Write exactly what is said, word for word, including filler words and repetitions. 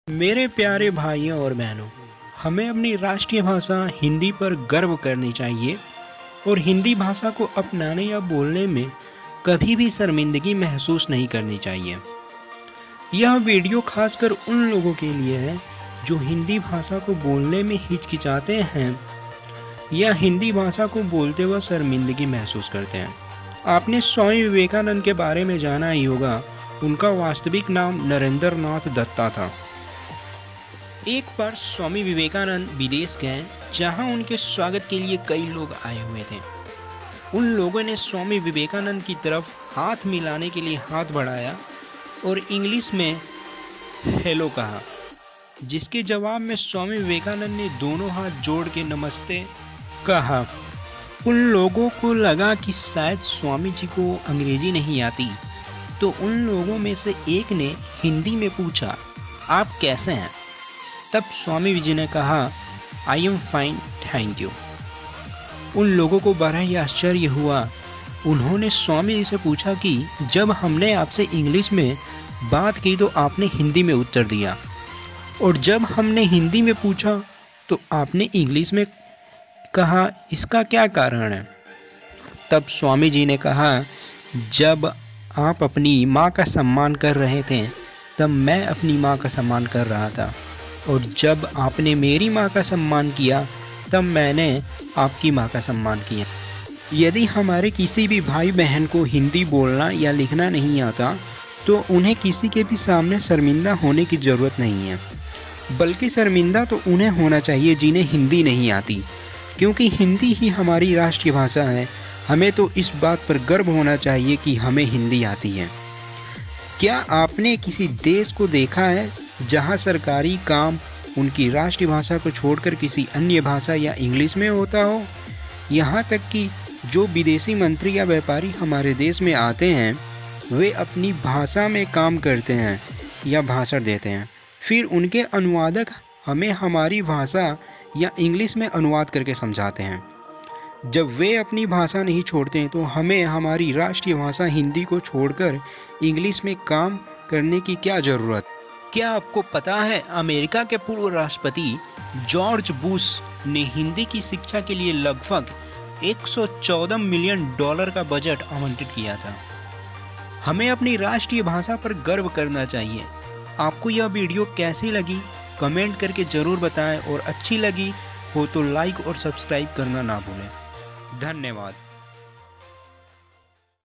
मेरे प्यारे भाइयों और बहनों, हमें अपनी राष्ट्रीय भाषा हिंदी पर गर्व करनी चाहिए और हिंदी भाषा को अपनाने या बोलने में कभी भी शर्मिंदगी महसूस नहीं करनी चाहिए। यह वीडियो खासकर उन लोगों के लिए है जो हिंदी भाषा को बोलने में हिचकिचाते हैं या हिंदी भाषा को बोलते वक्त शर्मिंदगी महसूस करते हैं। आपने स्वामी विवेकानंद के बारे में जाना ही होगा। उनका वास्तविक नाम नरेंद्र नाथ दत्ता था। एक बार स्वामी विवेकानंद विदेश गए, जहां उनके स्वागत के लिए कई लोग आए हुए थे। उन लोगों ने स्वामी विवेकानंद की तरफ हाथ मिलाने के लिए हाथ बढ़ाया और इंग्लिश में हेलो कहा, जिसके जवाब में स्वामी विवेकानंद ने दोनों हाथ जोड़ के नमस्ते कहा। उन लोगों को लगा कि शायद स्वामी जी को अंग्रेजी नहीं आती, तो उन लोगों में से एक ने हिंदी में पूछा, आप कैसे हैं? तब स्वामी जी ने कहा, I am fine, thank you. उन लोगों को बड़ा ही आश्चर्य हुआ। उन्होंने स्वामी जी से पूछा कि जब हमने आपसे इंग्लिश में बात की तो आपने हिंदी में उत्तर दिया, और जब हमने हिंदी में पूछा तो आपने इंग्लिश में कहा, इसका क्या कारण है? तब स्वामी जी ने कहा, जब आप अपनी माँ का सम्मान कर रहे थे तब मैं अपनी माँ का सम्मान कर रहा था, और जब आपने मेरी माँ का सम्मान किया तब मैंने आपकी माँ का सम्मान किया। यदि हमारे किसी भी भाई बहन को हिंदी बोलना या लिखना नहीं आता तो उन्हें किसी के भी सामने शर्मिंदा होने की ज़रूरत नहीं है, बल्कि शर्मिंदा तो उन्हें होना चाहिए जिन्हें हिंदी नहीं आती, क्योंकि हिंदी ही हमारी राष्ट्रीय भाषा है। हमें तो इस बात पर गर्व होना चाहिए कि हमें हिंदी आती है। क्या आपने किसी देश को देखा है जहां सरकारी काम उनकी राष्ट्रीय भाषा को छोड़कर किसी अन्य भाषा या इंग्लिश में होता हो? यहाँ तक कि जो विदेशी मंत्री या व्यापारी हमारे देश में आते हैं वे अपनी भाषा में काम करते हैं या भाषण देते हैं, फिर उनके अनुवादक हमें हमारी भाषा या इंग्लिश में अनुवाद करके समझाते हैं। जब वे अपनी भाषा नहीं छोड़ते हैं तो हमें हमारी राष्ट्रीय भाषा हिंदी को छोड़कर इंग्लिश में काम करने की क्या ज़रूरत? क्या आपको पता है अमेरिका के पूर्व राष्ट्रपति जॉर्ज बुश ने हिंदी की शिक्षा के लिए लगभग एक सौ चौदह मिलियन डॉलर का बजट आवंटित किया था। हमें अपनी राष्ट्रीय भाषा पर गर्व करना चाहिए। आपको यह वीडियो कैसी लगी कमेंट करके ज़रूर बताएं, और अच्छी लगी हो तो लाइक और सब्सक्राइब करना ना भूलें। धन्यवाद।